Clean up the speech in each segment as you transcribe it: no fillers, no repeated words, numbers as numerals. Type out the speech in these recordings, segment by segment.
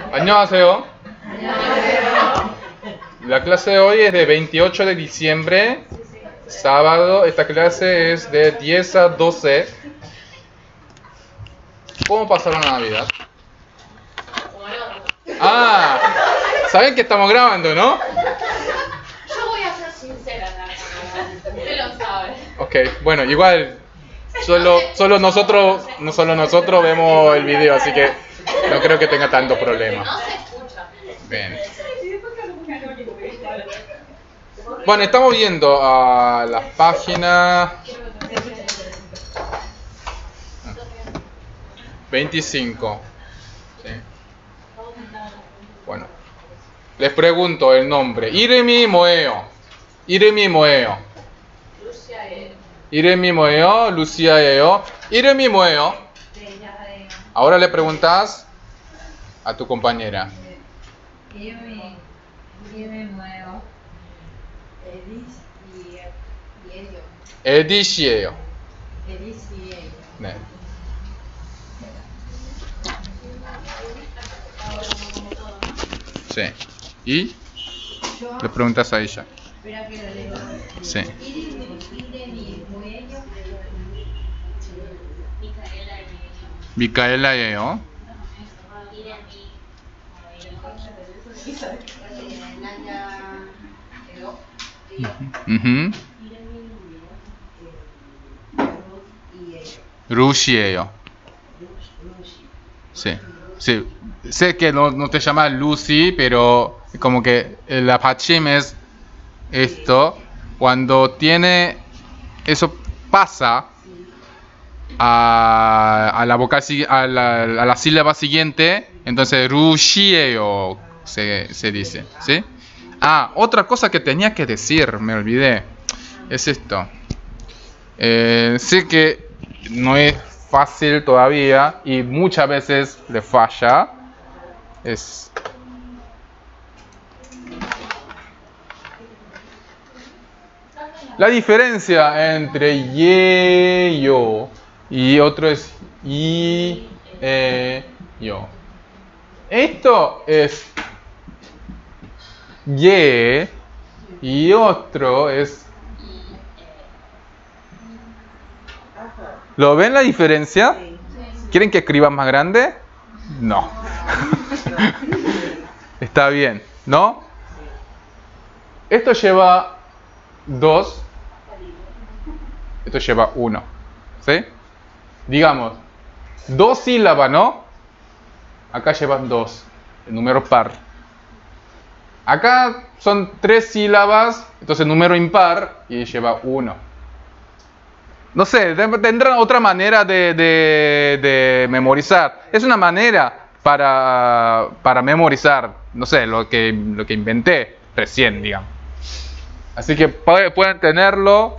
안녕하세요. La clase de hoy es de 28 de diciembre, sábado. Esta clase es de 10 a 12. ¿Cómo pasaron la Navidad? Ah, saben que estamos grabando, ¿no? Yo voy a ser sincera, usted lo sabe. Ok, bueno, igual solo nosotros vemos el video, así que no creo que tenga tanto problema. No se escucha. Bien. Bueno, estamos viendo a las páginas 25. ¿Sí? Bueno, les pregunto el nombre. 이름이 뭐예요? 이름이 뭐예요? 이름이 뭐예요? 루시아예요. 이름이 뭐예요? Ahora le preguntas a tu compañera. 이름이 뭐예요? 에디시예요. 에디시예요. 네. Sí. ¿Y? Le preguntas a ella. Espera que lo leo. Sí. 이름이 뭐예요? 미카엘라예요. 우흠. 루시예요. Sí. Sí. Sé que no te llamas Lucy, pero como que el apachim es esto. Cuando tiene eso pasa a la sílaba siguiente, entonces Rushieo se dice, ¿sí? Ah, otra cosa que tenía que decir, me olvidé, es esto. Sé que no es fácil todavía y muchas veces le falla. Es la diferencia entre ye, yo y otro es y, yo. Esto es ye y otro es. ¿Lo ven la diferencia? ¿Quieren que escriba más grande? No. Está bien, ¿no? Esto lleva 2. Esto lleva 1. ¿Sí? Digamos, 2 sílabas, ¿no? Acá llevan 2. El número par. Acá son 3 sílabas. Entonces número impar y lleva 1. No sé, tendrán otra manera de memorizar. Es una manera para memorizar, no sé, lo que inventé recién, digamos. Así que pueden tenerlo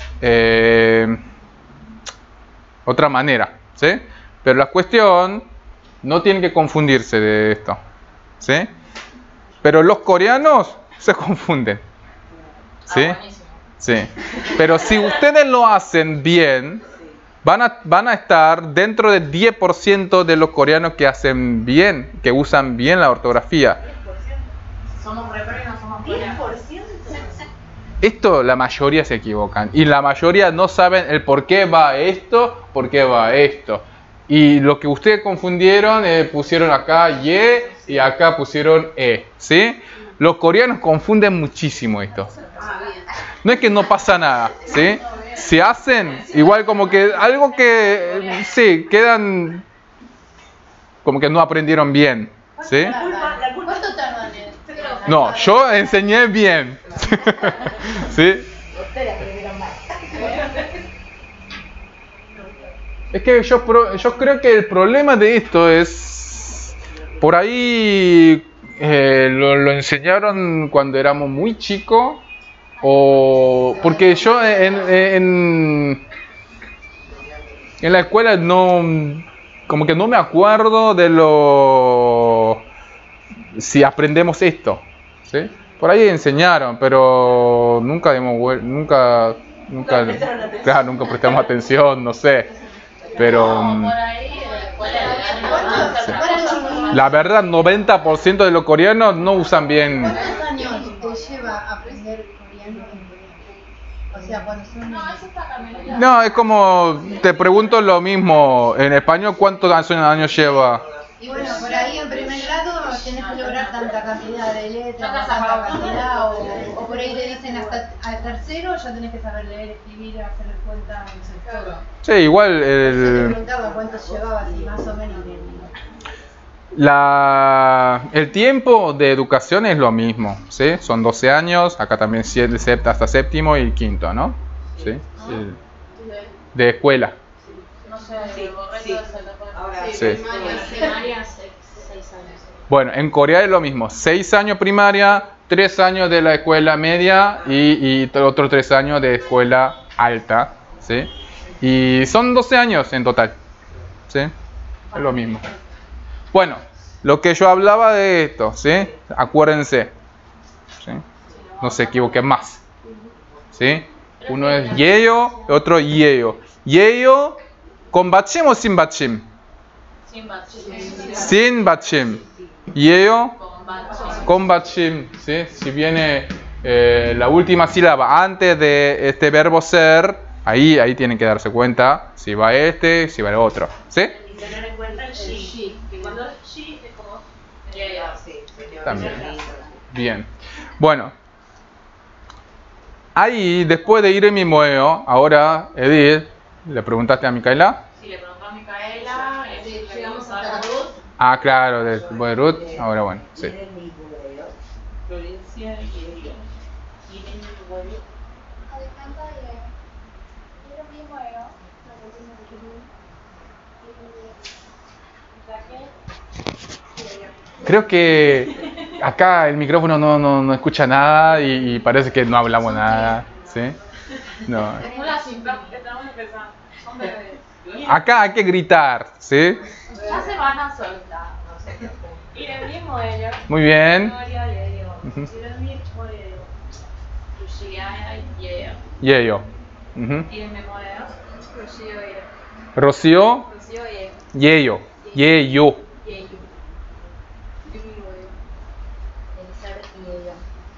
otra manera, ¿sí? Pero la cuestión, no tienen que confundirse de esto, ¿sí? Pero los coreanos se confunden, ¿sí? Sí, pero si ustedes lo hacen bien, van a estar dentro del 10% de los coreanos que hacen bien, que usan bien la ortografía. Somos repre, no somos coreanos. Esto la mayoría se equivocan y la mayoría no saben el por qué va esto, por qué va esto. Y lo que ustedes confundieron, pusieron acá ye y acá pusieron ¿sí? Los coreanos confunden muchísimo esto. No es que no pasa nada, ¿sí? Se hacen igual como que algo que, sí, quedan como que no aprendieron bien, ¿sí? ¿Cuánto tardan en esto? No, yo enseñé bien, ¿sí? Es que yo creo que el problema de esto es, por ahí lo enseñaron cuando éramos muy chicos. O porque yo en la escuela como que no me acuerdo de si aprendemos esto, ¿sí? Por ahí enseñaron, pero nunca prestamos atención, no sé, pero Por ahí, en la escuela, sí. La verdad, 90% de los coreanos no usan bien. ¿Cuántos años te lleva aprender coreano en Corea? O sea, cuando son... No, eso está cambiando. No, es como, te pregunto lo mismo. En español, ¿cuántos años lleva? Y bueno, por ahí en primer grado tenés que lograr tanta cantidad de letras, tanta cantidad, o por ahí te dicen hasta al tercero ya tenés que saber leer, escribir, hacer cuentas, todo. Sí, igual Yo te el, preguntaba cuántos llevabas y más o menos bien. el tiempo de educación es lo mismo, ¿sí? Son 12 años, acá también hasta séptimo y quinto, ¿no? ¿Sí? De escuela. No sé, Sí, borré sí. todo ese loco. Ahora, Sí. Primaria, 6 años. Bueno, en Corea es lo mismo, 6 años primaria, 3 años de la escuela media y otros 3 años de escuela alta, ¿sí? Y son 12 años en total, ¿sí? Es lo mismo. Bueno, lo que yo hablaba de esto, ¿sí? Acuérdense, ¿sí? No se equivoquen más, ¿sí? Uno es yeyo, otro yeyo. Yeyo, ¿con bachim o sin bachim? Sin bachín. Sin bachim. Yeyo, Con bachín. con bachim, ¿sí? Si viene la última sílaba antes de este verbo ser, ahí tienen que darse cuenta si va este, si va el otro, ¿sí? Y tener en cuenta el she. Que cuando es she es como. Sí, También. Bien. Bueno. Ahí, después de ir en mi mueo, ahora, Edith, ¿le preguntaste a Micaela? Si le preguntó a Micaela, Llegamos hasta Ruth. Ah, claro, del de Ruth. Ahora bueno, sí. Florencia y ella. Creo que acá el micrófono no escucha nada y parece que no hablamos nada, ¿sí? No. es una simpática que estamos empezando. Son bebés. Acá hay que gritar, ¿sí? Ya se van a soltar, no se preocupen. 이름이 뭐예요? Muy bien. 머리예요. Ujú. 이름이 뭐예요? Luciana y ella. Yeyo. Ujú. 이름이 뭐예요? 루시오예요. Rocío, 루시오예요. yeyo. Yeyo. 예유. 이름이 뭐예요? 엘리사벳 이에요.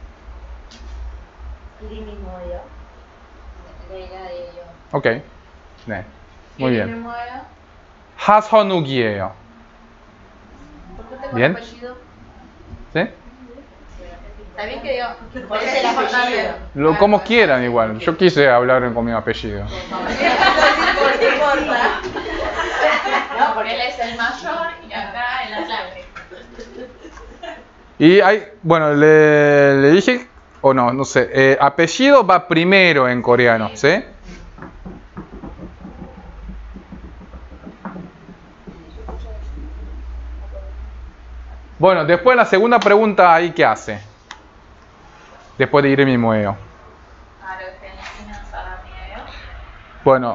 이름이 뭐예요? 레이라예요. Ok. 네. Muy 이름이 bien. 뭐예요? 하선욱이에요. ¿Por qué tengo Bien. el apellido? ¿Sí? Está bien que diga. ¿Cuál es el apellido? Como quieran igual. Yo quise hablar con mi apellido. No importa. No, porque él es el mayor y acá en la clave. Y hay, bueno, le dije, o no sé, apellido va primero en coreano, ¿sí? Bueno, después la segunda pregunta ahí, ¿qué hace? Después de ir mi mueo. Argentina, Saramiego. Bueno,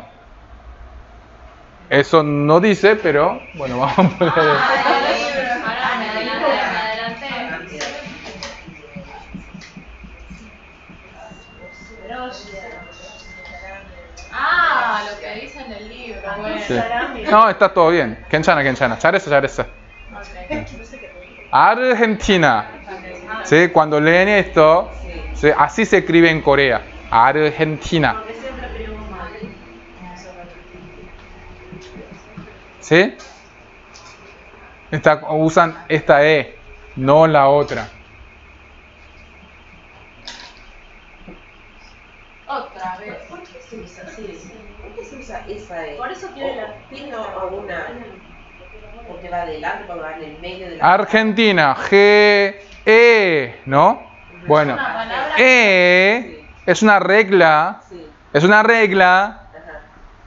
eso no dice, pero bueno, vamos a poner... Ahora me adelanté. Ah, lo que dice en el libro. Bueno. Sí. No, está todo bien. Kenchana. 잘했어. Argentina. ¿Sí? Cuando leen esto, ¿sí? Así se escribe en Corea. Argentina. ¿Sí? Usan esta E, no la otra. Otra vez. ¿Por qué se usa así? ¿Por qué se usa esa E? Por eso quiero la Pino a una. Porque va adelante, porque va en el medio de la. Argentina, G-E, ¿no? Bueno, una palabra. E es una regla. Sí. Es una regla. Ajá.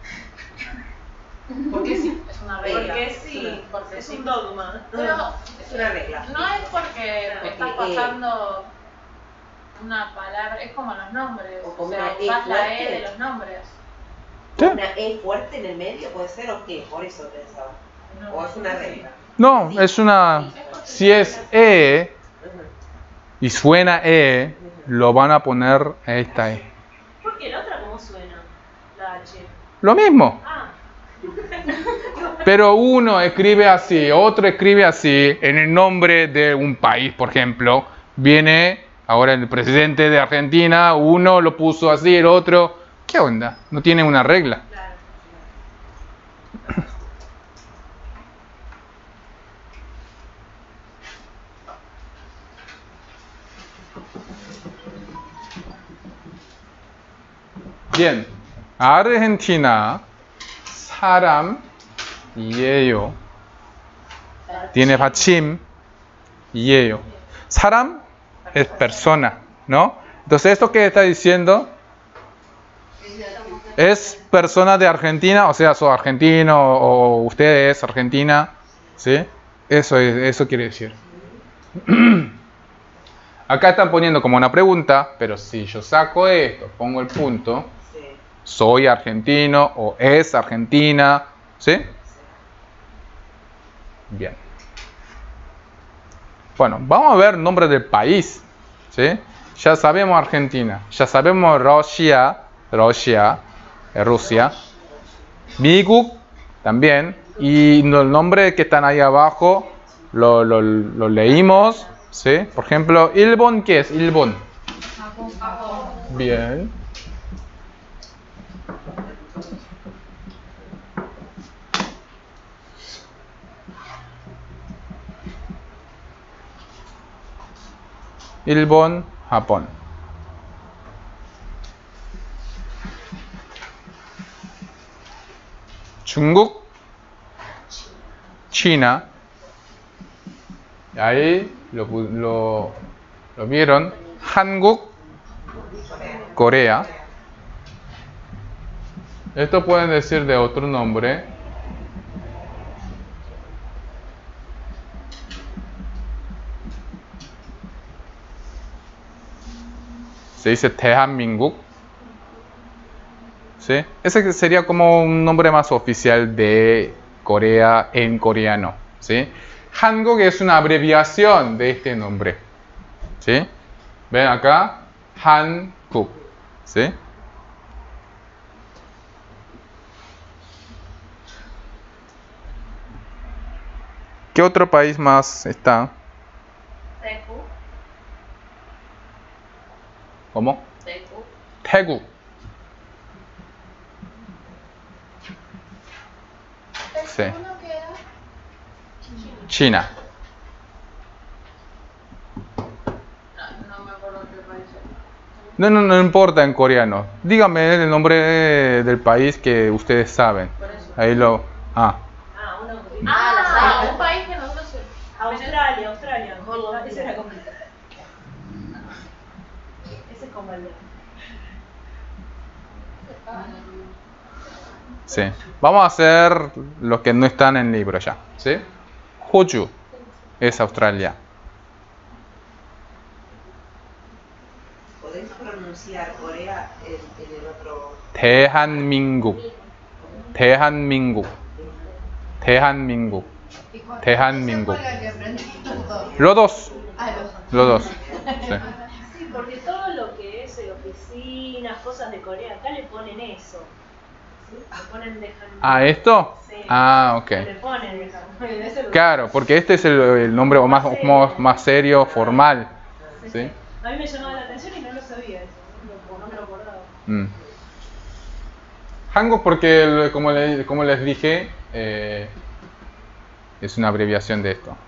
Porque sí, es una regla. Porque sí, Porque es sí. un dogma. Pero Es una regla. no es porque estás Porque, pasando una palabra, es como los nombres. O como sea, una E usás la E fuerte. de los nombres. ¿Sí? ¿Una E fuerte en el medio puede ser o qué? Por eso pensaba. O es una regla. No, es una... Si es E Ajá. y suena E, lo van a poner a esta E. ¿Por qué la otra cómo suena? La H. Lo mismo. Ah, Pero uno escribe así, otro escribe así, en el nombre de un país, por ejemplo. Viene ahora el presidente de Argentina, uno lo puso así, el otro. ¿Qué onda? No tiene una regla. Bien, Argentina, 사람이에요. Tiene 받침, 이에요. 사람 es persona, ¿no? Entonces, ¿esto qué está diciendo? Es persona de Argentina, o sea, soy argentino o usted es argentina, ¿sí? Eso quiere decir. Acá están poniendo como una pregunta, pero si yo saco esto, pongo el punto, soy argentino o es argentina, ¿sí? Bien. Bueno, vamos a ver nombre del país, ¿sí? Ya sabemos Argentina, ya sabemos Rusia, 미국 también, y los nombres que están ahí abajo lo leímos, ¿sí? Por ejemplo, 일본, ¿qué es? 일본. Bien. 일본, Japón. 중국, China. Ahí lo vieron. 한국, Corea. Esto pueden decir de otro nombre. Se dice 대한민국. ¿Sí? Ese sería como un nombre más oficial de Corea en coreano. ¿Sí? 한국 es una abreviación de este nombre. ¿Sí? Ven acá, 한국. ¿Sí? ¿Qué otro país más está? ¿Cómo? 태국. Sí. China. No importa en coreano. Dígame el nombre del país que ustedes saben. Ahí lo... un país que nosotros... Australia. Ese era complicado. Ese es como el de... Sí. Vamos a hacer los que no están en el libro ya. ¿Sí? Hoju es Australia. ¿Podéis pronunciar Corea en el otro? 대한민국. 대한민국. 대한민국. 대한민국. Los dos. Los dos. Sí. Sí, porque todo lo que es oficinas, cosas de Corea, acá le ponen eso. ¿Sí? Le ponen ¿Ah, esto? Sí. Ah, ok. Le ponen eso. Claro, porque este es el nombre más serio, formal. ¿Sí? A mí me llamaba la atención y no lo sabía eso. No me lo acordaba. Hango porque, como les dije, es una abreviación de esto.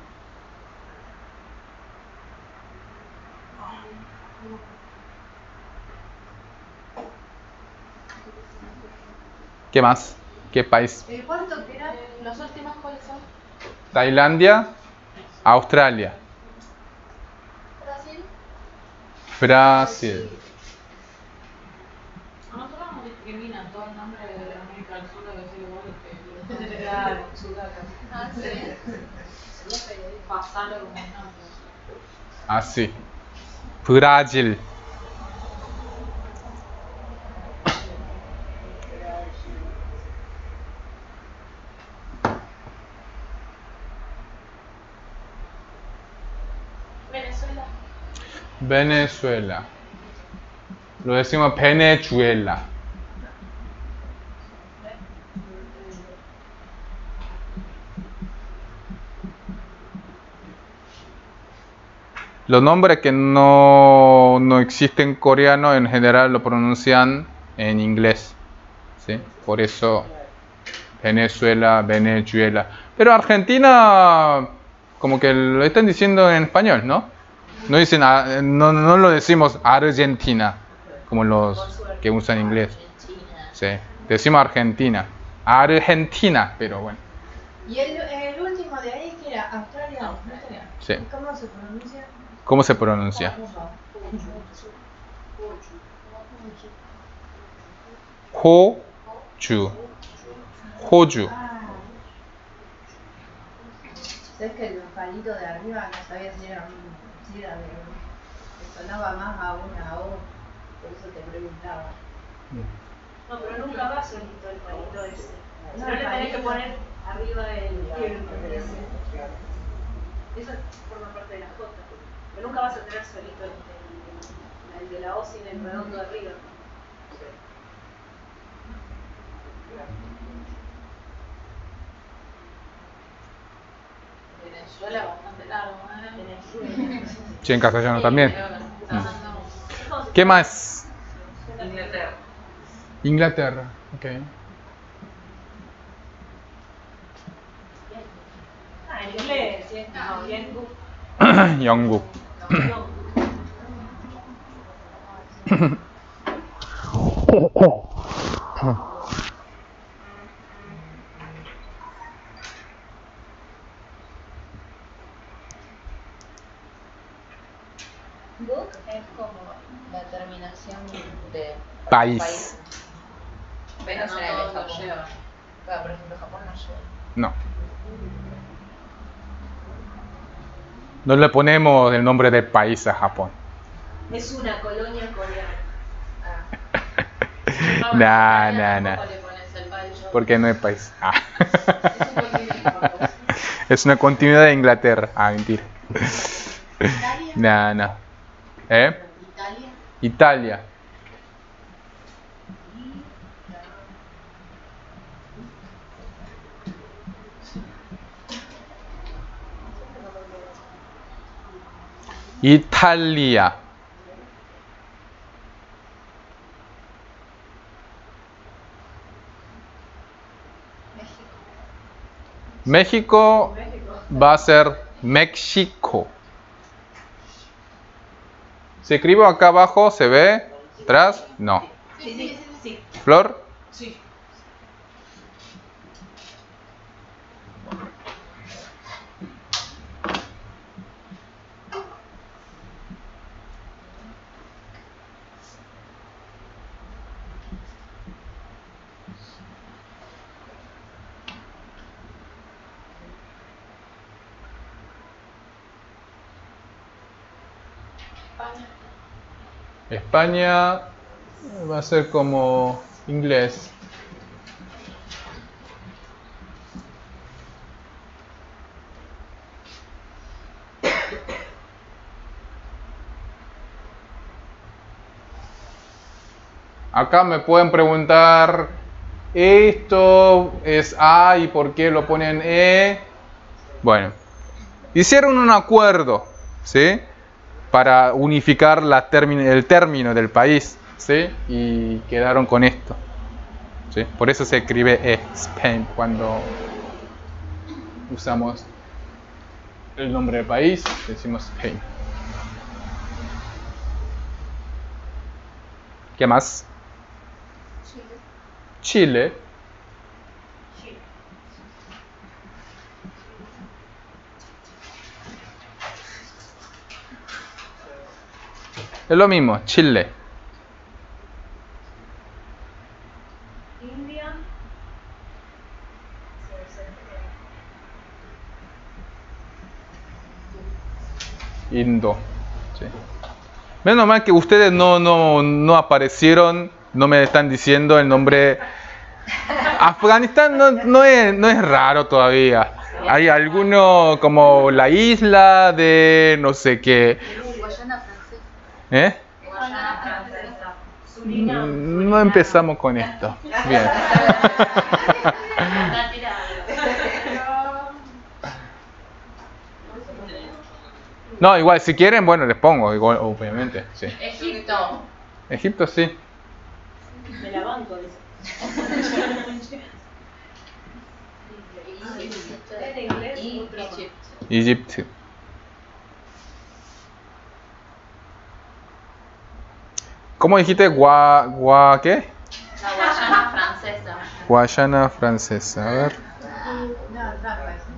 ¿Qué más? ¿Qué país? ¿Cuánto que era? ¿Los últimos cuáles son? Tailandia, Australia, Brasil. Brasil. A nosotros nos discriminan todo el nombre de América del Sur, de decir igual que Claro, Sudaca. Ah, sí. pasarlo como un nombre. Así. Brasil. Venezuela. Venezuela. Lo decimos Venezuela. Los nombres que no existen en coreano en general lo pronuncian en inglés, ¿sí? Por eso Venezuela, Venezuela. Pero Argentina como que lo están diciendo en español, ¿no? No dicen, no lo decimos Argentina como los que usan inglés. Sí, decimos Argentina. Argentina, pero bueno. Y el último de ahí que era Australia. Sí. ¿Y cómo se pronuncia? ¿Cómo se pronuncia? Hoju. Hoju. ¿Sabes que el palito de arriba no sabía si era un sida que sonaba más a una O? Por eso te preguntaba. No, pero nunca va solito el palito ese. No, No le el tenés que palito. poner arriba el eso forma parte de la J. Pero nunca vas a tener solito el de la O sin el redondo de arriba. Venezuela bastante largo, ¿eh? Sí, en castellano también. No. ¿Qué más? Inglaterra. Inglaterra. Ok. Ah, en inglés, ¿sí? No, bien. Yongguk. Book es como la terminación de País. Pero No será el de todos lo Japón. llevan. Claro, por ejemplo, Japón no lleva. No. No le ponemos el nombre del país a Japón. Es una colonia coreana. Nah. Tampoco le pones el país. Porque no es país. Ah. Es un continente. Es una continuidad de Inglaterra. Ah, mentira. ¿Italia? No. ¿Eh? ¿Italia? Italia. Italia. México va a ser México. Si escribo acá abajo, ¿se ve? ¿Atrás? No. Sí. ¿Flor? Sí. España va a ser como inglés. Acá me pueden preguntar, ¿esto es A y por qué lo ponen E? Bueno, hicieron un acuerdo, ¿sí? Para unificar el término del país, ¿sí? Y quedaron con esto, ¿sí? Por eso se escribe E, Spain, cuando usamos el nombre del país, decimos Spain. ¿Qué más? Chile. Es lo mismo, Chile. India. Indo. Sí. Menos mal que ustedes no aparecieron, no me están diciendo el nombre. Afganistán no es raro todavía. Hay alguno como la isla de no sé qué. Guayana francesa. ¿Eh? Guayana francesa. Surinam. No empezamos con esto. Bien. Está tirado. No, igual, si quieren, bueno, les pongo, igual, obviamente. Sí. Egipto. Egipto sí. Me la banco, dice. En inglés, otro. Egypt. ¿Cómo dijiste? ¿Qué? La Guayana francesa. Guayana francesa. A ver. No, trampa eso.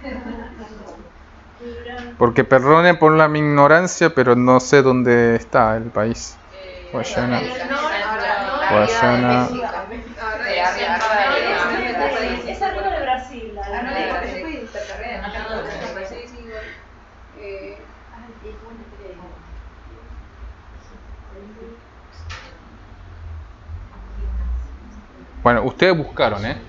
Porque perdone por mi ignorancia, pero no sé dónde está el país. Guayana. Guayana. Es arriba de Brasil. Bueno, ustedes buscaron, ¿eh?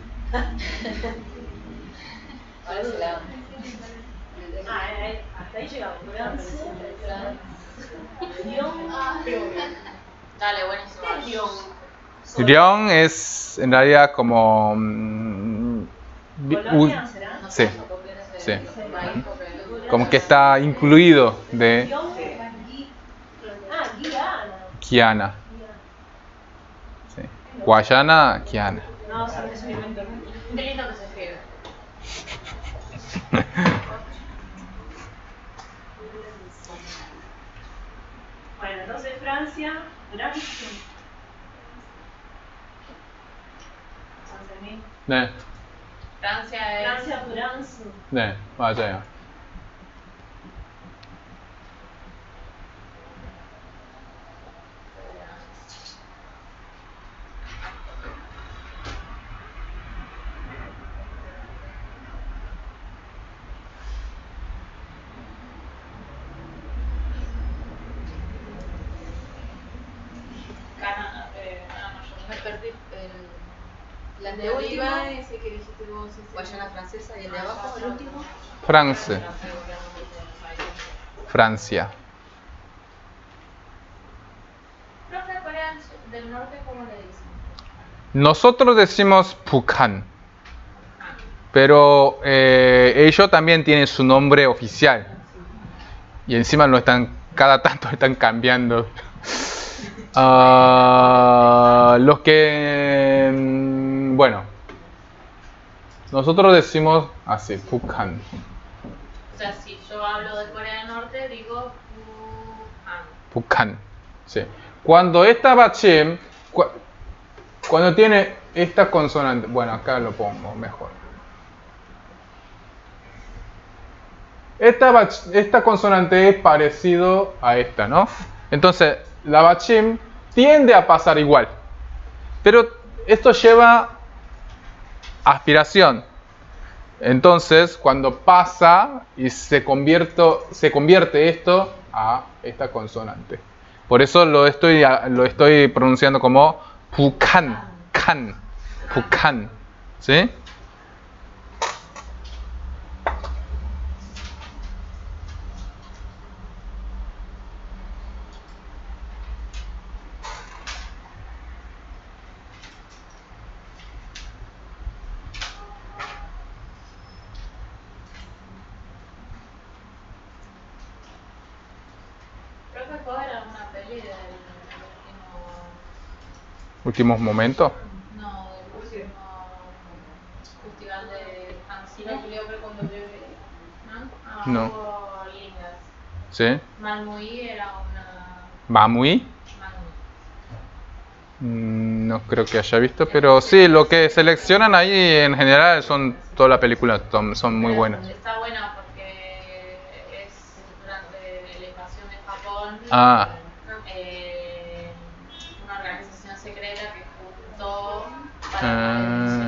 Hasta ahí llegamos. Dale, buenísimo. Lyon es en realidad como... ¿Colonia será? sí, sí. Como que está incluido de Guiana. Guyana. Sí. Guayana, Guyana. No, sabes, es un invento. Qué lindo que se escribe. Bueno, entonces Francia, Francia. Sancermín. 네, Francia es. Francia, France. 네, 맞아요. Me perdí. La de última, ese que dijiste vos, Guayana francesa, y el de abajo, el último. France, Francia. Profe, Corea del Norte, ¿cómo le dicen? Nosotros decimos Bukhan, pero ellos también tienen su nombre oficial. Y encima lo están, cada tanto están cambiando. Los que, bueno, nosotros decimos así, Bukhan. O sea, si yo hablo de Corea del Norte, digo Wuhan. Bukhan, sí. Cuando esta bachim, cuando tiene esta consonante, bueno, acá lo pongo mejor. Esta consonante es parecido a esta, ¿no? Entonces, la bachim tiende a pasar igual. Pero esto lleva aspiración. Entonces, cuando pasa y se convierte esto a esta consonante. Por eso lo estoy pronunciando como Bukhan, kan, Bukhan, ¿sí? Profe, ¿puedo ver alguna peli del Últimos momentos. No, del último festival de Cannes? No. Hubo lindas. ¿Sí? Malmui era una. Mamui. Malmui. No creo que haya visto, pero sí, lo que seleccionan ahí en general son toda la película, son muy buenas. Está buena porque es durante la invasión de Japón. Ah, Una organización secreta que juntó para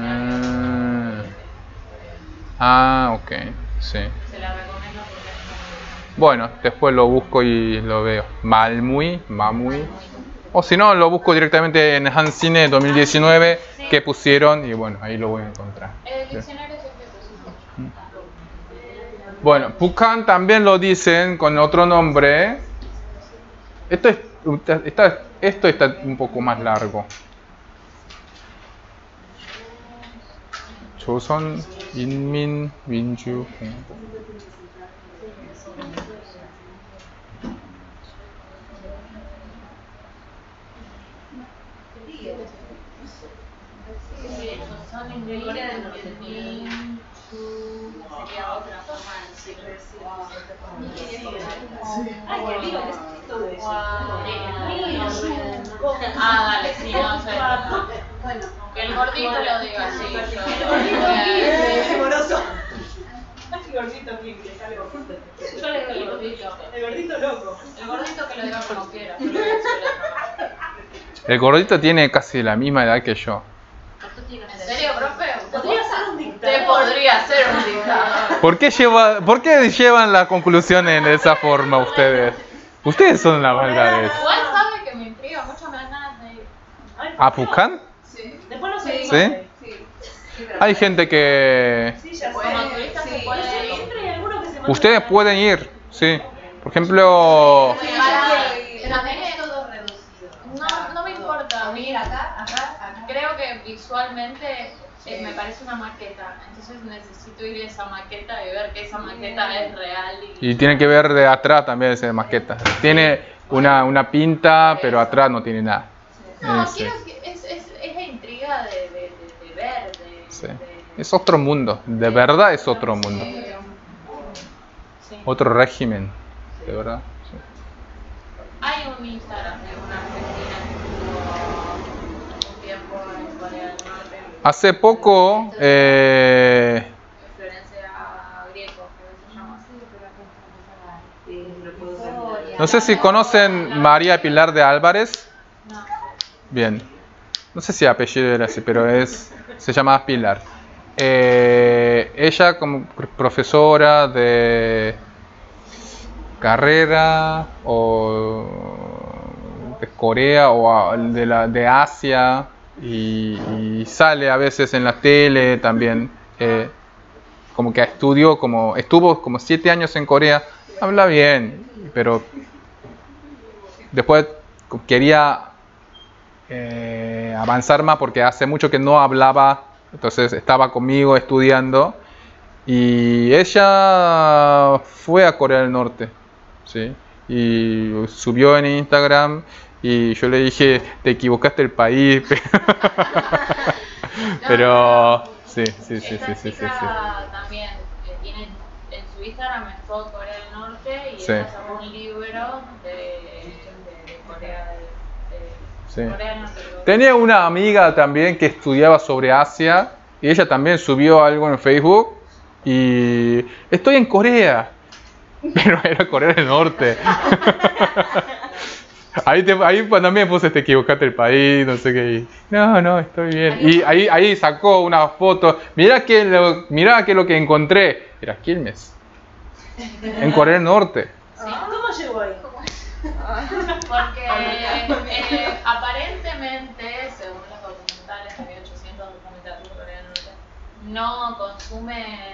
ok, sí. se la recomiendo porque es muy Bueno, después lo busco y lo veo. Mamui. O si no, lo busco directamente en Hancine 2019 que pusieron y bueno, ahí lo voy a encontrar. El diccionario siempre pusimos. Bueno, Bukhan también lo dicen con otro nombre. Esto está un poco más largo. 조선 인민 민주 공화. sería otra forma de decirle ay, qué lindo, ¿qué es esto de eso? Ah, dale, sí, no sé. Bueno, Que el gordito lo diga, sí. El gordito el gordito que le sale gordito. Yo le digo el gordito. El gordito loco. El gordito que lo diga como quiera. Yo le voy a decir otra cosa. El gordito tiene casi la misma edad que yo. ¿En serio, profe? Podría ser un dictador. Te podría ser un dictador. ¿Por qué llevan la conclusión en esa forma ustedes? Ustedes son las maldades. Igual sabe que me intriga mucho, me dan ganas de ir. ¿A Pucán? Después no sé. ¿Sí? Hay gente que... Sí, ya sé. Como turista se puede ir. Siempre hay alguno que se manda Ustedes pueden ir, sí. Por ejemplo... también es todo reducido. No me importa. A mí Mira, acá. creo que visualmente me parece una maqueta. Entonces necesito ir a esa maqueta y ver que esa maqueta es real. Y tiene que ver de atrás también esa maqueta. Tiene una pinta, pero atrás no tiene nada. No, Sí. quiero que es la intriga de ver. Sí. Es otro mundo, de verdad es otro mundo. Sí. Otro régimen, de verdad. Sí. Hay un Instagram de una argentina que estuvo un tiempo en Corea del Norte. Hace poco, Florencia Grieco, creo que se llama así. Sí, lo puedo hacer. no sé si conocen María Pilar de Álvarez. No. Bien, no sé si apellido era así, pero se llama Pilar. Ella como profesora de carrera o de Corea o de Asia y sale a veces en la tele también, como que estuvo como 7 años en Corea, habla bien, pero después quería avanzar más porque hace mucho que no hablaba, entonces estaba conmigo estudiando y ella fue a Corea del Norte, ¿sí? Y subió en Instagram y yo le dije, te equivocaste el país, pero sí. Esta chica también tiene en su Instagram es todo Corea del Norte y Sí. ella sacó un libro de Corea del Sí. Corea del Norte. Tenía una amiga también que estudiaba sobre Asia y ella también subió algo en Facebook y estoy en Corea, pero era Corea del Norte. Ahí también puse te equivocaste el país, no sé qué. No, estoy bien. Y ahí sacó una foto. Mirá que lo que encontré era Quilmes, en Corea del Norte. ¿Cómo llegó ahí? Porque aparentemente, según los documentales, había 800 documentales de Corea del Norte, no consumen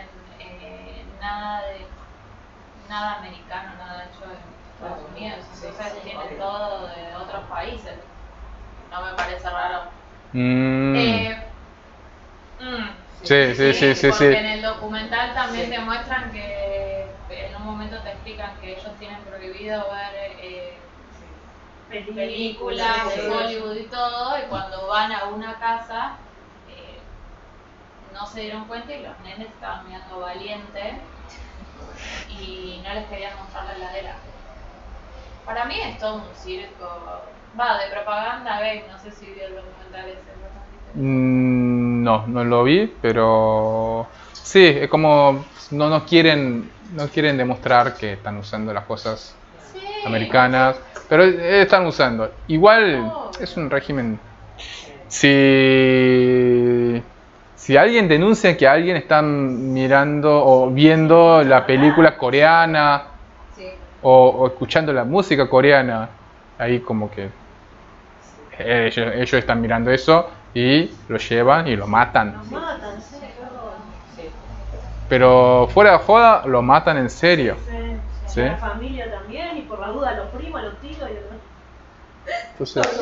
nada americano, nada hecho en Estados Unidos, entonces tienen todo de otros países. No me parece raro. Sí. Porque en el documental también te muestran que en un momento te explican que ellos tienen prohibido ver películas de Hollywood y todo, y cuando van a una casa no se dieron cuenta y los nenes estaban mirando Valiente y no les querían mostrar la heladera. Para mí es todo un circo, de propaganda gay, no sé si vio el documental ese. No lo vi, pero sí, es como no quieren demostrar que están usando las cosas americanas, pero están usando. Igual es un régimen. Si alguien denuncia que alguien está mirando o viendo la película coreana o escuchando la música coreana, ahí como que ellos están mirando eso y lo llevan y lo matan. Nos matan, sí, qué horror. Pero fuera de joda, lo matan en serio. Sí. La familia también, y por la duda los primos, los tíos y los... Entonces,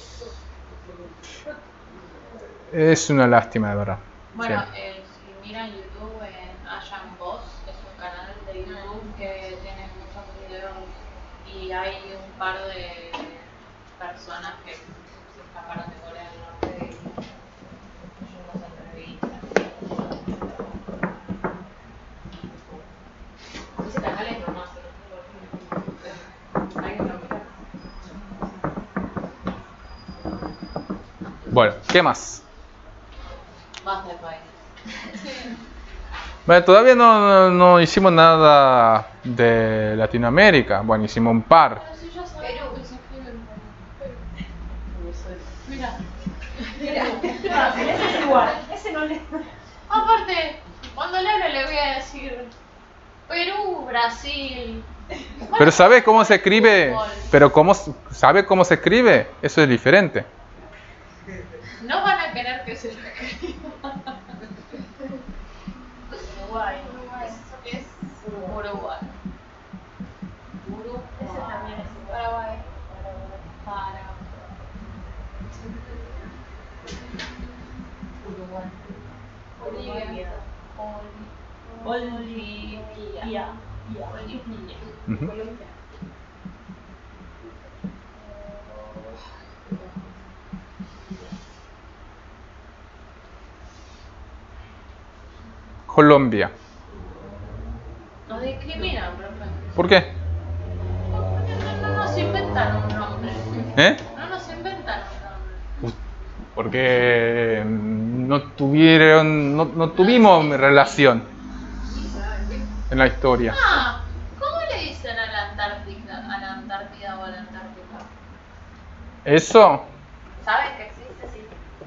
es una lástima, de verdad. Bueno, Sí. si miran YouTube, en Ayan Boss, es un canal de YouTube que tiene muchos videos y hay un par de personas que se escaparon de Corea del Norte y yo los entrevistas. Bueno, ¿qué más? Más de país. Bueno, todavía no hicimos nada de Latinoamérica. Bueno, hicimos un par. Pero si yo sabía que se escribe en Mira. Ese es igual. Ese no le. Aparte, cuando le hable le voy a decir Perú, Brasil. Pero ¿sabe cómo se escribe? Pero ¿sabe cómo se escribe? Eso es diferente. No van a querer que se lo escriba. Uruguay. Es Uruguay. Ese también es Paraguay. Paraguay. Uruguay. Bolivia. Ujú. Colombia. Nos discriminan, profe. ¿Por qué? No nos inventan un nombre. ¿Eh? No nos inventan un nombre. Porque no tuvimos relación en la historia. Ah, ¿cómo le dicen a la Antártida o a la Antártica? Eso, ¿Sabes que existe?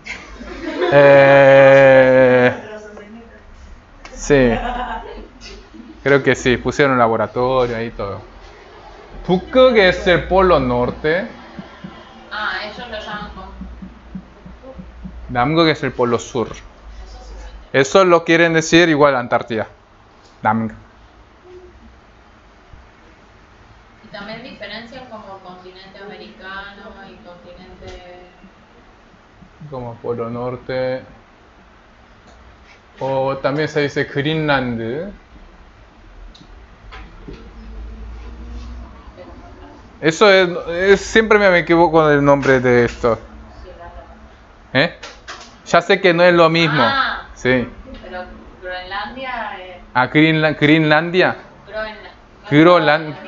Sí. sí, creo que sí, pusieron laboratorio ahí todo. Pucco, que es el polo norte, Ah, ellos lo llaman como. Namgo, que es el polo sur. Eso sí. Eso lo quieren decir igual Antártida. Namgo. Y también diferencian como continente americano y continente. Como polo norte. O también se dice Greenland. Eso siempre me equivoco con el nombre de esto. ¿Eh? Ya sé que no es lo mismo. Ah, Sí. pero Groenlandia es. ¿A Greenlandia? Groenlandia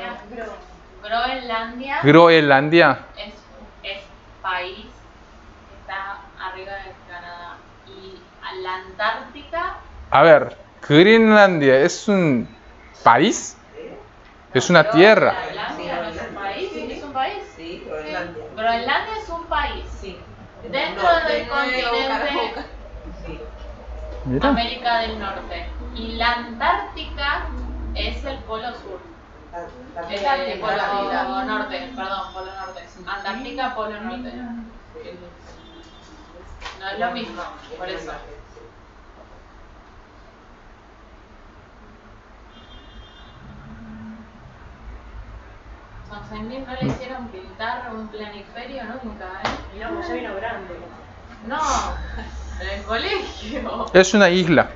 Groenlandia. es país que está arriba de Canadá. Y a la Antártica A ver, Greenlandia es un país. Es una tierra. Groenlandia no es un país, es un país. Sí, Groenlandia. Groenlandia es un país. Sí. Dentro del continente Sí. Mira. América del Norte. Y la Antártica es el polo sur. Polo norte, perdón, polo norte. Antártica, polo norte. No es lo mismo, por eso. San Fermín no le hicieron pintar un planiferio nunca, ¿eh? No, ya vino grande. No, en el colegio. Es una isla.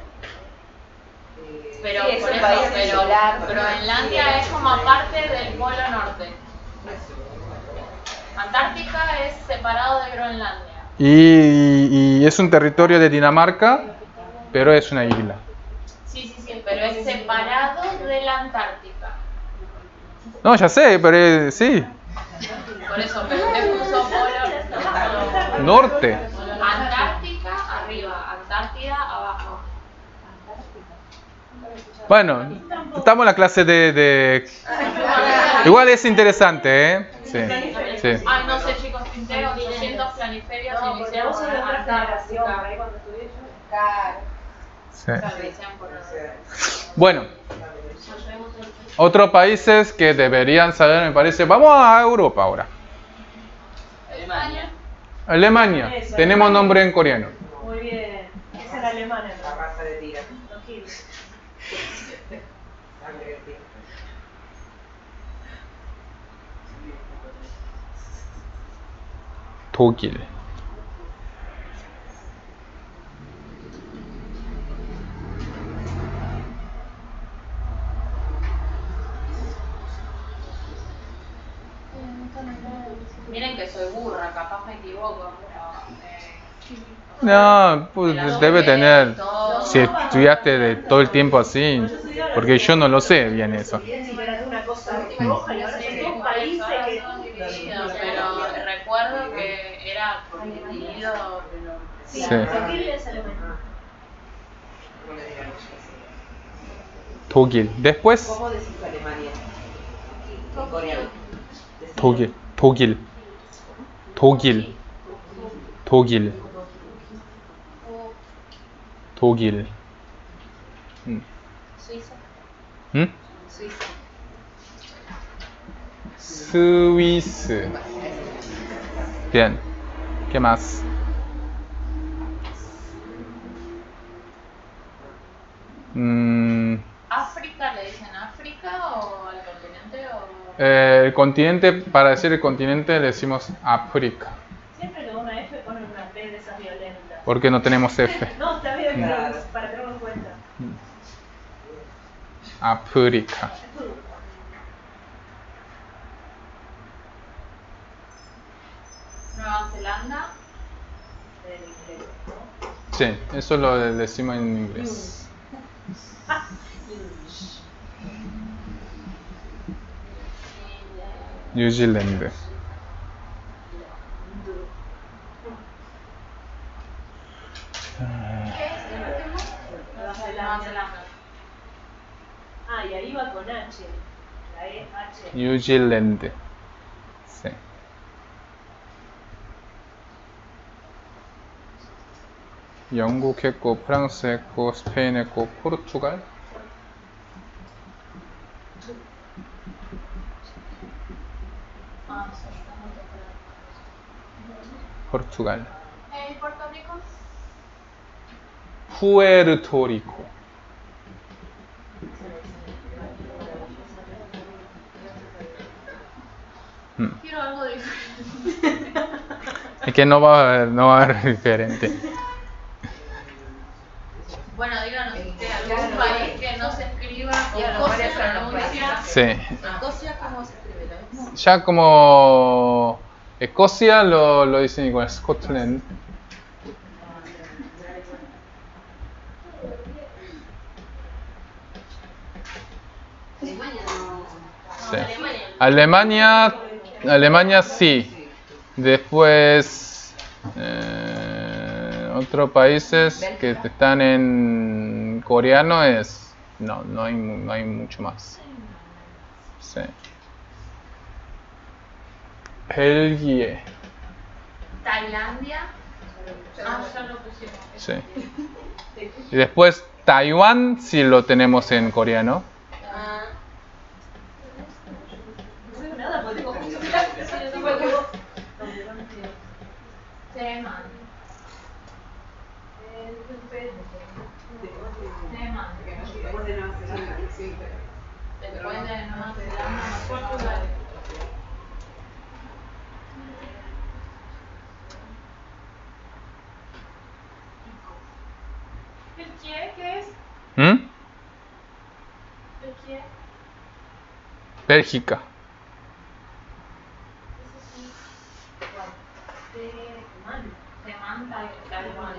Pero Sí, es por un eso, país pero insular. Groenlandia es como parte del polo norte. Antártica es separado de Groenlandia. Y es un territorio de Dinamarca, pero es una isla. Sí, pero es separado de la Antártica. No, ya sé, pero sí. Por eso, pero usted puso polo Norte. Antártica arriba, Antártida abajo. Bueno, estamos en la clase Igual es interesante, ¿eh? Sí, sí. Ay, no sé, chicos, pinté 800 planiferios No, porque iniciados vos sos en de otra generación, por Antártica. ahí cuando estudié yo. Sí. Decían por Bueno, otros países que deberían saber, me parece. Vamos a Europa ahora. España. Alemania. Eso, Tenemos Alemania. nombre en coreano. Muy bien. Es el alemán, La raza de tira. los giles. Sangre de tira. 독일. Miren que soy burra, capaz me equivoco, pero. No, pues debe tener. Si estudiaste de todo el tiempo así, porque yo no lo sé bien eso. Si literatura cosa roja y ahora son dos países que... Pero recuerdo que era dividido. Sí, Sí. ¿por qué lees alemán? 독일. Después, ¿Cómo decís Alemania? En coreano. 독일. 독일. 독일. 독일. 독일. Suiza. ¿Mm? Suiza. 스위스. Bien. ¿Qué más? ¿África le dicen África o al continente o...? El continente, para decir el continente le decimos África. Siempre que una F ponen una P de esas violentas. Porque no tenemos F. No, está bien, pero Claro. para tenerlo en cuenta. África. Nueva Zelanda. Del inglés, ¿no? Sí, eso lo decimos en inglés. New Zealand. Nueva Nueva Zelanda. Zelanda. Ah, y ahí va con H. La E-H. New Zealand. Sí. 영국 했고, 프랑스 했고, 스페인 했고, 포르투갈? Ah, sí, estamos 포르투갈. Puerto Rico. 푸에르토리코. Quiero algo diferente. Es que no va a haber diferente. Bueno, díganos usted, algún país que no se escriba como ¿cómo se se pronuncia? Sí. Escocia, ¿cómo se escribe la misma? Ya como Escocia lo dicen igual, Scotland. Sí. Alemania sí. Después otros países que están en coreano es no hay mucho más. Sí. Belgie. Tailandia. Ah, ya lo pusimos. Sí. Y después Taiwán sí lo tenemos en coreano. Ah, No digo nada, porque digo, Teman. Teman. Después de Nueva Zelanda. Después de Nueva Zelanda, Portugal. ¿Turquía qué es? ¿Mm? ¿Turquía? Bélgica. Teman, Taiwán.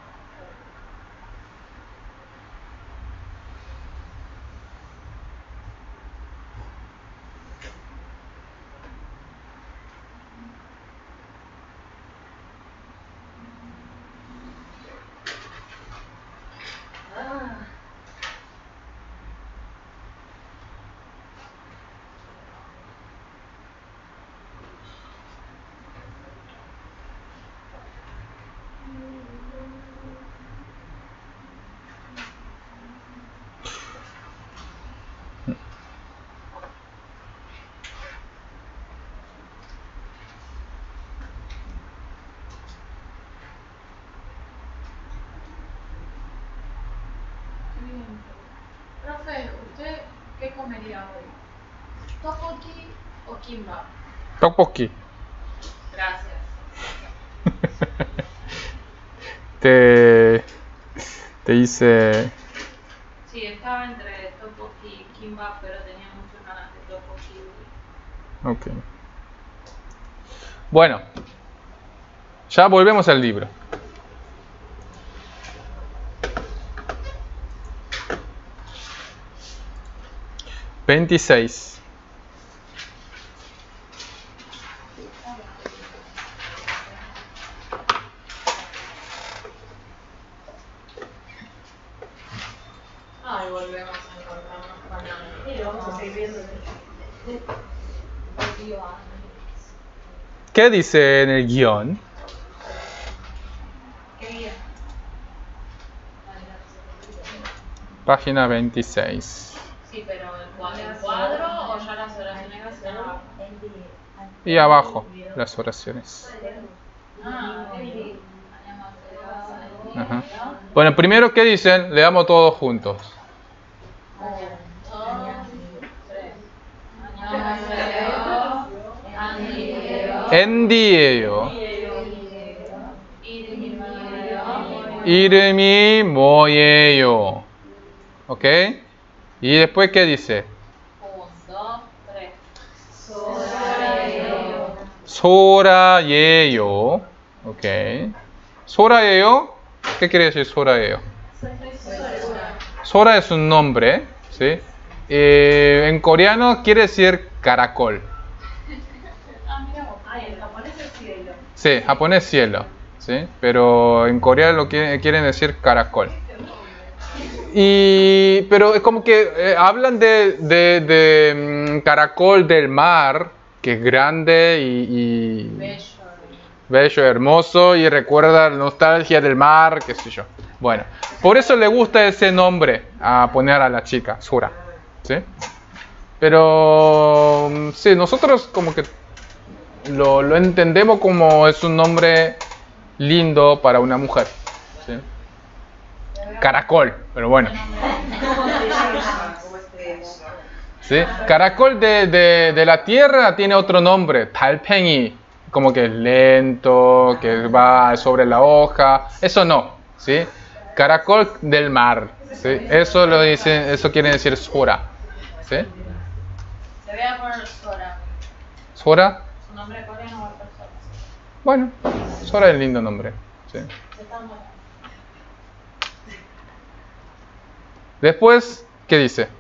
Profe, ¿usted qué comería hoy? ¿Tteokbokki o kimbap? 떡볶이. Gracias. Te hice. Sí, estaba entre tteokbokki y kimbap, pero tenía muchas ganas de tteokbokki. Ok. Bueno, ya volvemos al libro. $26. y volvemos a encontrarnos con Andy. Y lo vamos a seguir viendo. ¿Qué dice en el guión? Página 26. Sí, pero el cuadro o ya las oraciones que están abajo. Y abajo, las oraciones. Ajá. Bueno, primero, ¿qué dicen? Leamos todos juntos. 엔디예요. 이름이 뭐예요? ¿Ok? Y después, ¿qué dice? 1, 2, 3. 소라예요. ¿Ok? 소라예요. ¿Qué quiere decir sora예요? Sora es un nombre, ¿sí? En coreano quiere decir caracol. En japonés es cielo. Sí, japonés cielo, ¿sí? Pero en coreano lo quieren decir caracol. Pero es como que hablan de caracol del mar, que es grande y bello, hermoso, y recuerda la nostalgia del mar, qué sé yo. Bueno, por eso le gusta ese nombre a poner a la chica, Sora, ¿sí? Pero sí, nosotros como que lo entendemos como es un nombre lindo para una mujer, ¿sí? Caracol, pero bueno. ¿Sí? Caracol de la tierra tiene otro nombre, 달팽이, como que es lento, que va sobre la hoja, eso no, ¿sí? Caracol del mar, ¿sí? Eso lo dice, eso quiere decir Sora, ¿sí? Te voy a poner Sora. ¿Sora? Su nombre coreano va a ser Sora. Bueno, Sora es un lindo nombre, ¿sí? Después, ¿qué dice?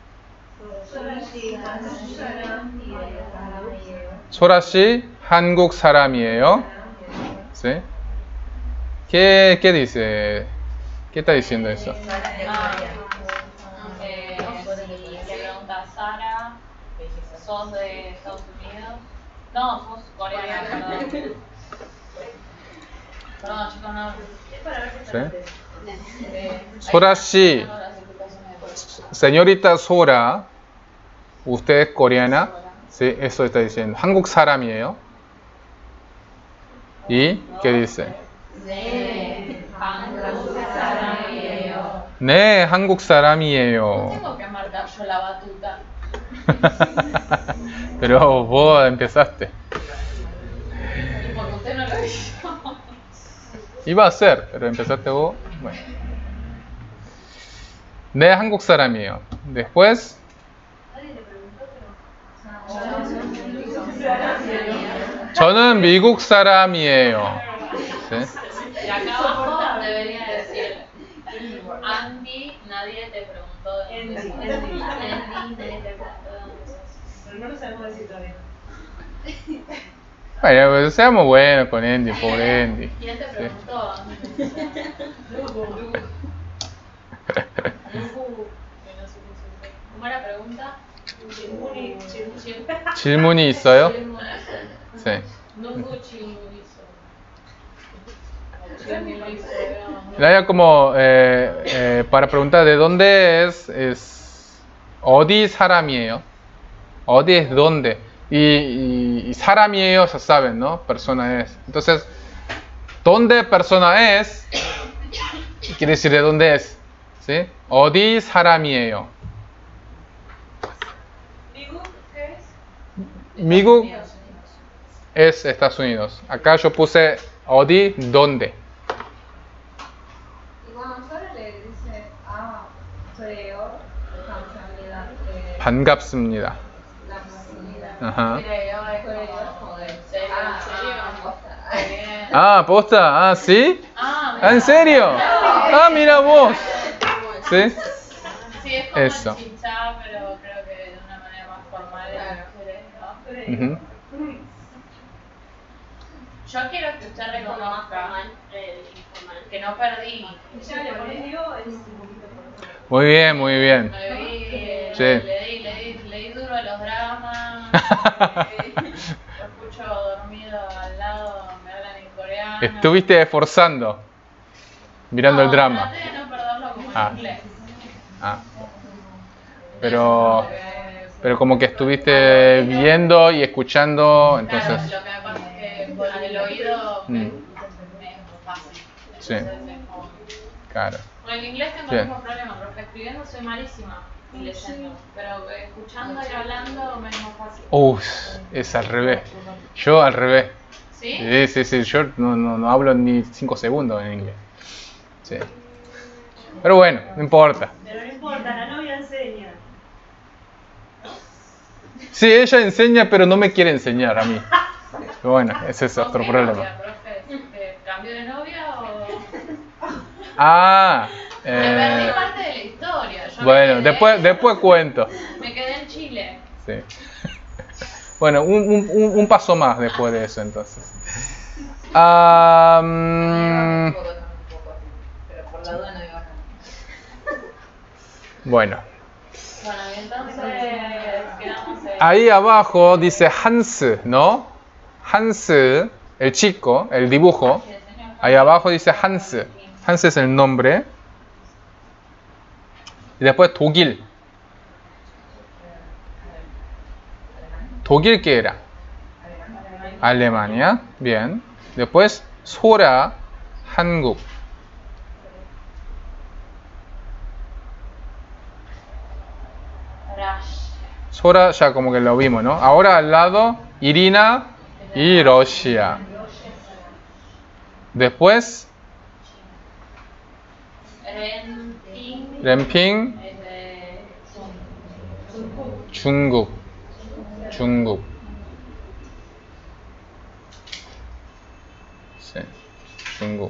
소라 씨 한국 사람이에요. ¿Sí? ¿Qué dice? ¿Qué está diciendo eso? Si le pregunta a Sara, ¿sos de Estados Unidos? No, sos coreana, perdón. Perdón, chicos, no. ¿Sí? 소라 씨, señorita Sora, usted es coreana, ¿sí? Eso está diciendo. 한국 사람이에요. ¿Y qué dice? 네, 한국 사람이에요. Tengo que marcar yo la batuta. Pero vos empezaste. Y porque usted no lo hizo. Iba a ser, pero empezaste vos. Bueno. 네, 한국 사람이에요. Después. 저는 미국 사람이에요. ¿Sí? Y acá abajo debería decir Andy, nadie te preguntó de dónde sos. Andy, nadie te preguntó de dónde sos. Pero no lo sabemos decir todavía. Bueno, pues seamos buenos con Andy, pobre Andy. ¿Quién te preguntó? ¿Cómo era la pregunta? 질문이 있어요? Sí. Era como para preguntar de dónde es 어디 사람이에요? 어디 es dónde. Y 사람이에요 ya saben, ¿no? Persona es. Entonces, ¿dónde persona es? Quiere decir de dónde es. ¿Sí? 어디 사람이에요? 미국 es Estados Unidos. Acá yo puse 어디, dónde. Y cuando Sora le dice, 저예요, 감사합니다. 반갑습니다. Ajá. Ah, posta. Ah, ¿sí? Ah, ¿en serio? Ah, mira vos. ¿Sí? Sí, es como Eso. chichá, pero creo que de una manera más formal de mujeres, ¿no? Ujú. Yo quiero que usted reconozca que no perdí. Ya le pones digo, es un poquito por Muy bien, muy bien. Me vi, Sí. leí duro a los dramas. Lo escucho dormido al lado, me hablan en coreano. Estuviste esforzando, mirando el drama. Traté de no perderlo como Ah. en inglés. Ah. Pero como que estuviste viendo y escuchando, entonces. Claro, lo que me pasa es que con el oído me es fácil. Sí. Entonces es como... Claro. Con el inglés tengo Sí. el mismo problema, porque escribiendo soy malísima y leyendo. Pero escuchando y hablando me es más fácil. Es al revés. Yo al revés. ¿Sí? Sí. Yo no hablo ni 5 segundos en inglés. Sí. Pero bueno, no importa. Pero no importa, la novia enseña. Sí, ella enseña, pero no me quiere enseñar a mí. Pero bueno, ese es otro ¿Con qué problema. novia, profe? ¿Cambió de novia o...? Ah, Me perdí parte de la historia. Yo bueno, me quedé- después cuento. Me quedé en Chile. Sí. Bueno, un paso más después de eso, entonces. Un poco, pero por la duda no digo nada. Bueno, Bueno, y entonces quedamos en... ahí abajo dice Hans, ¿no? Hans, el chico, el dibujo. Ahí abajo dice Hans. Hans es el nombre. Y después 독일. ¿독일 qué era? Alemania. Bien. Después 소라, 한국. Sora ya como que lo vimos, ¿no? Ahora al lado, Irina y Rusia. Después, Renping, es de 중국. 중국. Sí, 중국.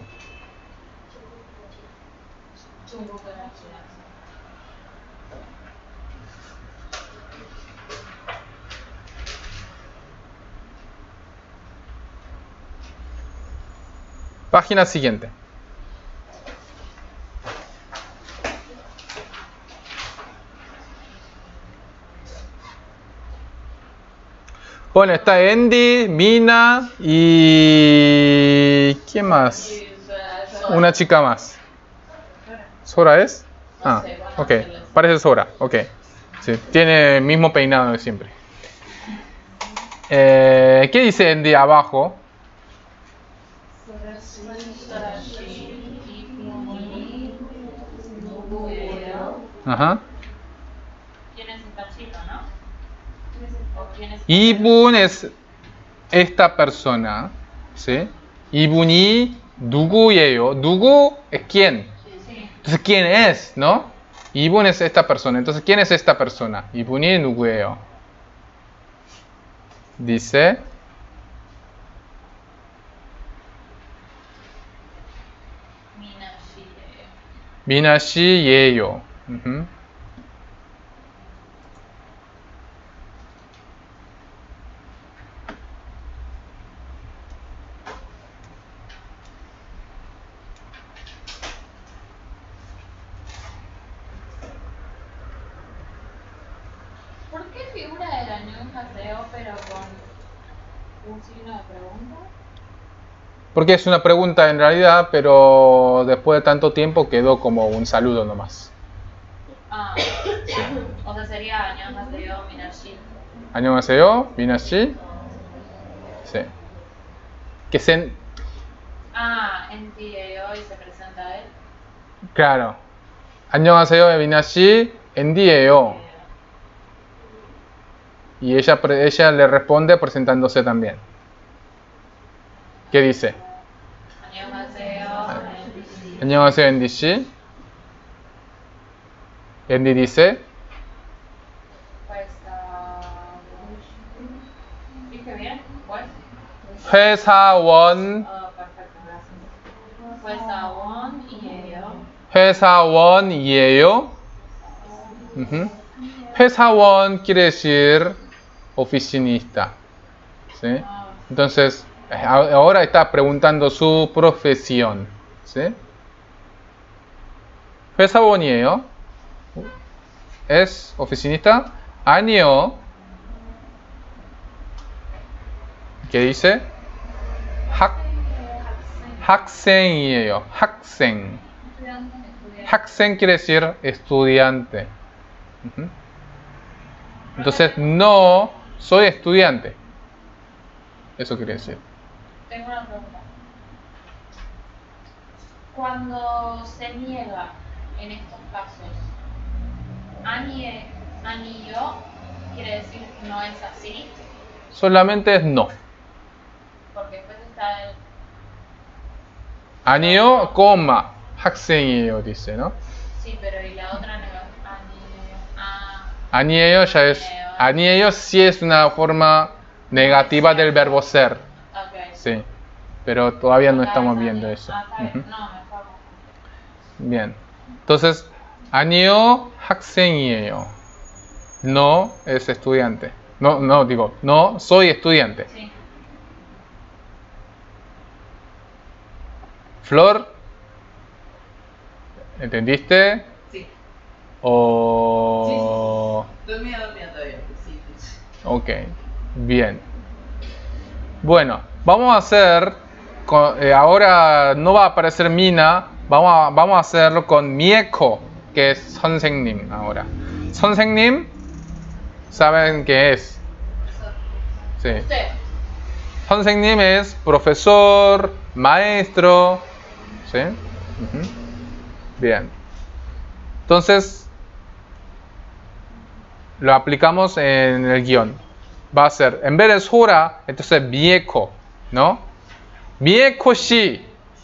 Página siguiente. Bueno, está Andy, Mina y... ¿quién más? Una chica más. ¿Sora es? Ah, ok. Parece Sora, ok. Sí, tiene el mismo peinado de siempre. ¿Qué dice Andy abajo? Ajá. ¿Quién es esta chica, no? ¿O quién es 이분 es esta persona, ¿sí? 이분이 누구예요? 누구 es quién. Entonces, ¿quién es, no? 이분 es esta persona. Entonces, ¿quién es esta persona? 이분이 누구예요? Dice, 미나 씨예요. 우흠. ¿Por qué figura el annyeonghaseyo pero con un signo de pregunta? Porque es una pregunta en realidad, pero después de tanto tiempo quedó como un saludo nomás. Ah, o sea, sería annyeonghaseyo minashi. 안녕하세요, 미나 씨. Sí. Que se, Ah, NTAO y se presenta a él. claro. 안녕하세요, 미나 씨. 엔디예요. Y ella le responde presentándose también. ¿Qué dice? Annyeonghaseyo. 안녕하세요, 엔디 씨. 엔디 dice, Pues, ¿dije bien? Pues, 회사원, perfecto, gracias. Pues, Won y ello. 회사원이에요. Ujú. 회사원 quiere decir oficinista. ¿Sí? Entonces, ahora está preguntando su profesión. ¿Sí? 회사원이에요. ¿Es oficinista? 아니요. ¿Qué dice? 학생이에요. 학생. 학생 quiere decir estudiante. Ujú. Entonces, no soy estudiante. Eso quiere decir. Tengo una pregunta. Cuando se niega en estos casos, anillo quiere decir no es así, Solamente es no. porque después está el 아니요, coma. 학생이에요, dice, ¿no? sí, pero y la otra negación, 아니에요 ya es. 아니에요 sí es una forma negativa del verbo ser. ok. Sí. Pero todavía no estamos viendo eso. Está bien. Ujú. No, mejor. Bien. Entonces, 아니요, 학생이에요. No es estudiante. No, digo, no soy estudiante. Sí. Flor, ¿entendiste? Sí. O... Dormía todavía. Sí. Ok, bien. Bueno, vamos a hacer, ahora no va a aparecer Mina, vamos a hacerlo con Mieko, que es 선생님 ahora. 선생님, ¿saben qué es? Sí. Usted. 선생님 es profesor, maestro, ¿sí? Ujú. Bien. Entonces, lo aplicamos en el guión. Va a ser, en vez de Sora, entonces Mieko, ¿no? Mieko 씨.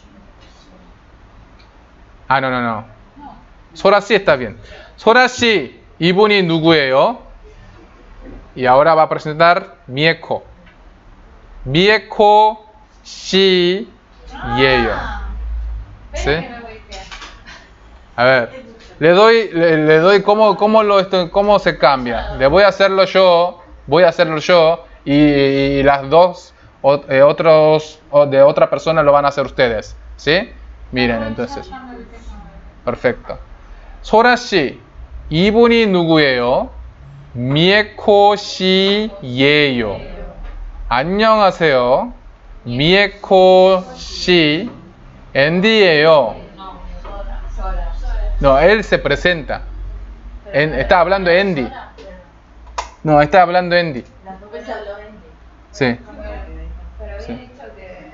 Ah, no. Sora sí está bien. Sora 씨, 이분이 누구예요? Y ahora va a presentar Mieko. Mieko 씨예요. ¿Sí? Espera que me voy bien. A ver, le doy cómo se cambia. Le voy a hacerlo yo y las dos de otra persona lo van a hacer ustedes, ¿sí? Miren, entonces. Perfecto. 소라 씨, 이분이 누구예요? 미에코 씨예요. 안녕하세요. 미에코 씨, 앤디예요. No, él se presenta. Está hablando Andy. No, está hablando Andy. La profesora habló en Sí. Pero Sí. había dicho que.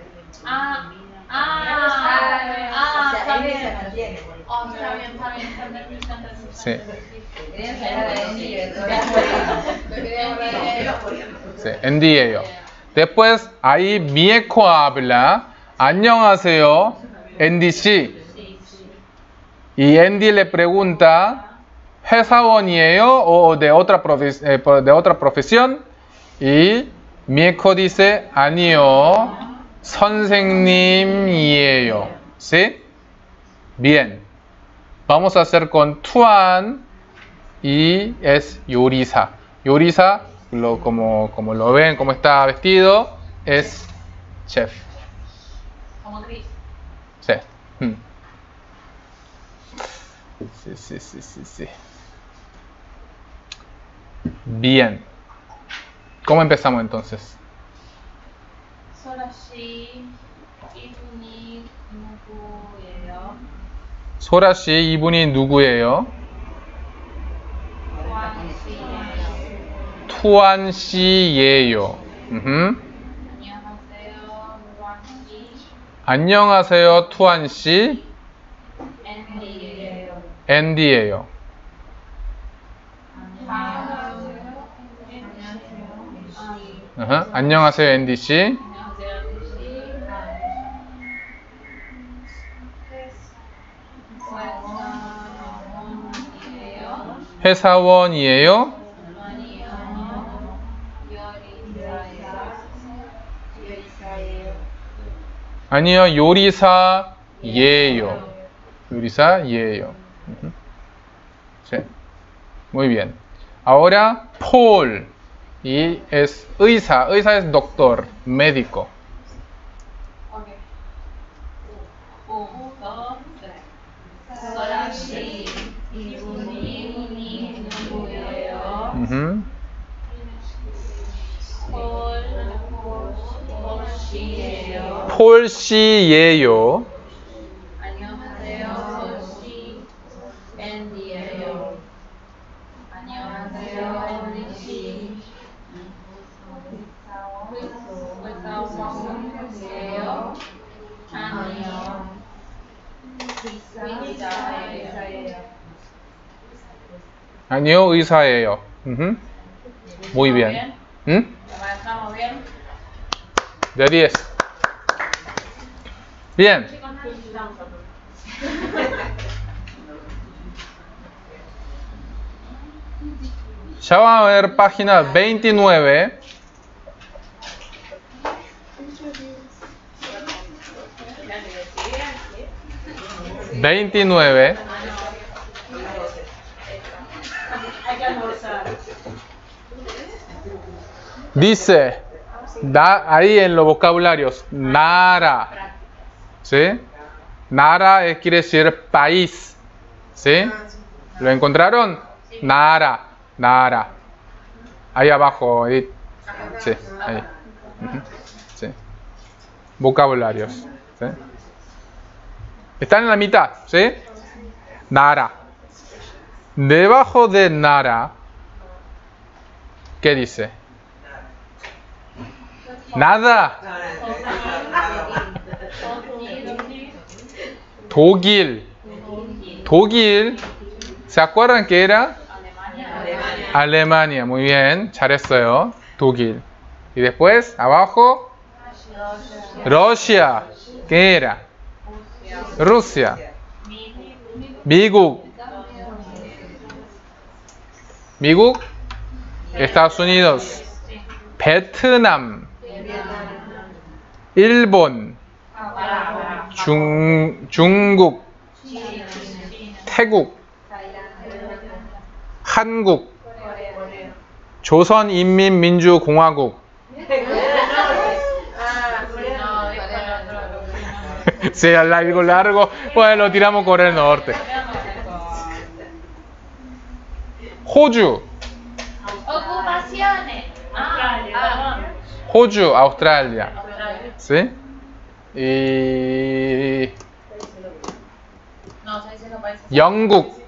Está Él bien. se mantiene. Oh, está bien. Entendí. Sí. Querían sacar a Andy de todo esto. Lo quería borrar de él. Sí, Andy예요. Después ahí Mieko habla. 안녕하세요, Andy 씨. Y Andy le pregunta, 회사원이에요 o de otra profesión? Y Mieko dice, 아니요, 선생님이에요. ¿Sí? Bien. Vamos a hacer con Tuan y es 요리사. 요리사, como lo ven, como está vestido, es chef. Como Chris. Sí. Sí. Bien. ¿Cómo empezamos entonces? 소라씨, 이분이 누구예요? 소라 씨, 이분이 누구예요? 투안 씨예요. 안녕하세요, 투안 씨. 앤디예요. 안녕하세요, 앤디 씨. 회사원이에요. 아니요, 요리사예요. 요리사예요. Sí. Muy bien. Ahora, Paul. Y es 의사. 의사 es doctor, médico. Ok. 1, 2, 3. 소라씨, 이분이 Ujú. 폴시예요. 안녕하세요. 앤디예요. 안녕하세요. 앤디. 의사원이에요. 아니요. 의사예요. 아니요, 의사예요. Ujú. Muy bien. ¿Mm? ¿Estamos bien? De 10. Bien. Ya vamos a ver página 29. ...29... Hay que almorzar. Dice... ahí en los vocabularios... Nara... ¿Sí? Nara quiere decir país. ¿Sí? ¿Lo encontraron? Nara... Nara... Ahí abajo... ahí. Sí, ahí. Ujú. Sí. Vocabularios. ¿Sí? Están en la mitad, ¿sí? Nara. Debajo de Nara, ¿qué dice? Nada. 독일. 독일. ¿Se acuerdan qué era? Alemania. Muy bien. 잘했어요. 독일. Y después, abajo, Rusia. ¿Qué era? Rusia. 미국. 미국. Estados Unidos. 베트남. 일본. 중국. 태국. 한국. 조선인민민주공화국. Sí, algo largo, bueno, lo tiramos por el norte. 호주. Ocupaciones. 호주, Australia. ¿Sí? Y No, estoy diciendo países. 영국.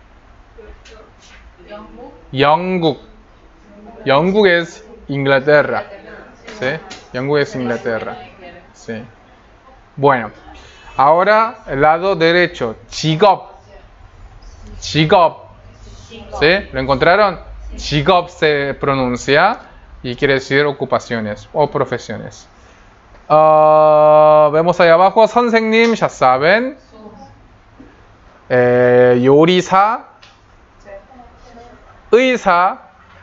영국. 영국 es Inglaterra. ¿Sí? 영국 es Inglaterra. Sí. Bueno, ahora el lado derecho, 직업. 직업. ¿Sí? ¿Lo encontraron? 직업 se pronuncia y quiere decir ocupaciones o profesiones. Vemos ahí abajo, 선생님, ya saben. 요리사. 의사.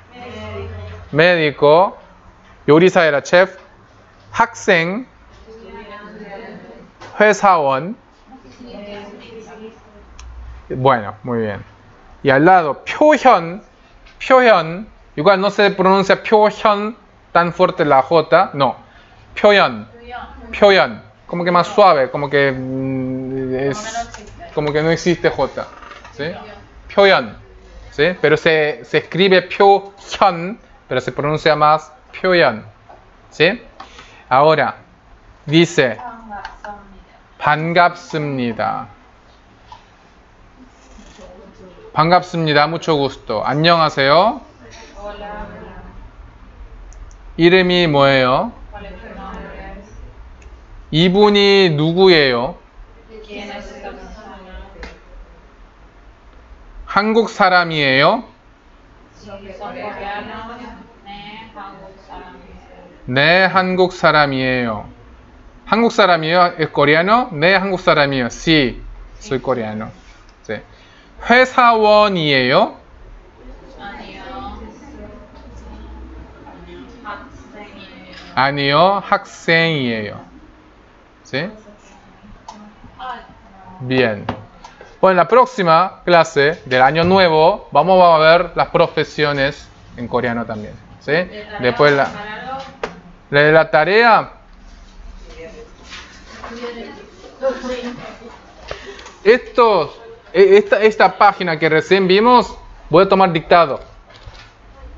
médico. 요리사 era chef. 학생. 회사원. Bueno, muy bien. Y al lado, 표현. 표현. Igual no se pronuncia 표현 tan fuerte la J. No. 표현. 표현. Como que más suave. Como que como que no existe J. ¿Sí? 표현. ¿Sí? Pero se escribe 표현. Pero se pronuncia más 표현. ¿Sí? Ahora, dice... 반갑습니다. 반갑습니다. Mucho gusto. 안녕하세요. 이름이 뭐예요? 이분이 누구예요? 한국 사람이에요? 네, 한국 사람이에요. 한국 사람이에요? ¿Es coreano? 네, 한국 사람이에요. Sí, soy coreano. Sí. 회사원이에요? 아니요, 학생이에요. ¿Sí? Bien. Bueno, en la próxima clase del año nuevo vamos a ver las profesiones en coreano también. ¿Sí? Después la tarea. Esta página que recién vimos, voy a tomar dictado.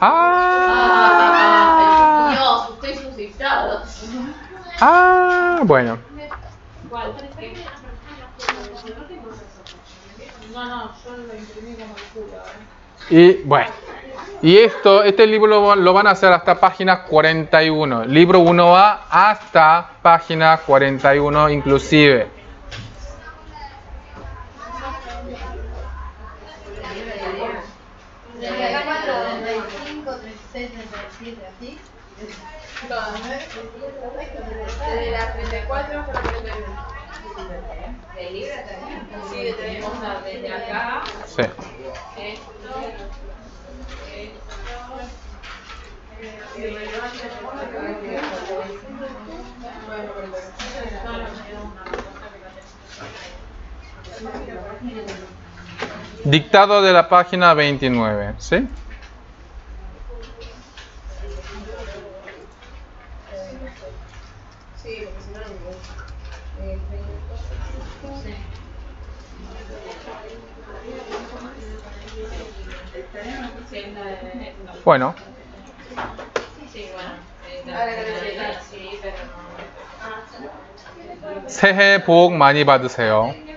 Ah, Dios, estoy suscitado. bueno. ¿Cuál? No, yo lo imprimí como el culo. Y bueno. Y este libro lo van a hacer hasta página 41. Libro 1A hasta página 41 inclusive. De la 4, 35, 36, 37, así. Desde la 34 hasta la 41. ¿De libre también? Sí, de 31. O sea, desde acá, Sí. esto. Dictado de la página 29, ¿sí? Sí, porque si no, no. Bueno. Sí, bueno. Sí, pero no. 새해 복 많이 받으세요.